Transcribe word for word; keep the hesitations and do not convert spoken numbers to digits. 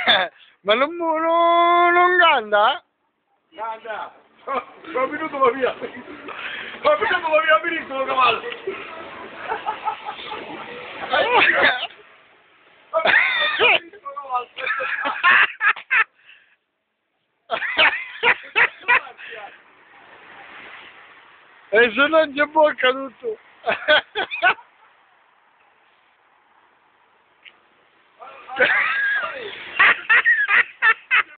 Ma non, non, non canta? Canta! Un minuto va via! Un minuto va via, benissimo cavallo! E se non c'è bocca tutto!